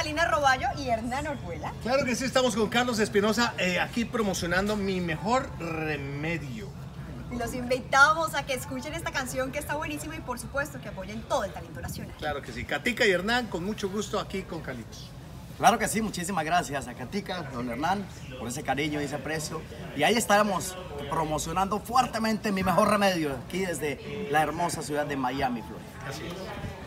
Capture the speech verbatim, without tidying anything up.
Catalina Roballo y Hernán Orjuela. Claro que sí, estamos con Carlos Espinosa eh, aquí promocionando Mi Mejor Remedio. Y los invitamos a que escuchen esta canción que está buenísima y por supuesto que apoyen todo el talento nacional. Claro que sí, Katica y Hernán, con mucho gusto aquí con Carlitos. Claro que sí, muchísimas gracias a Katica, don Hernán, por ese cariño y ese aprecio. Y ahí estaremos promocionando fuertemente Mi Mejor Remedio, aquí desde la hermosa ciudad de Miami, Florida. Así es.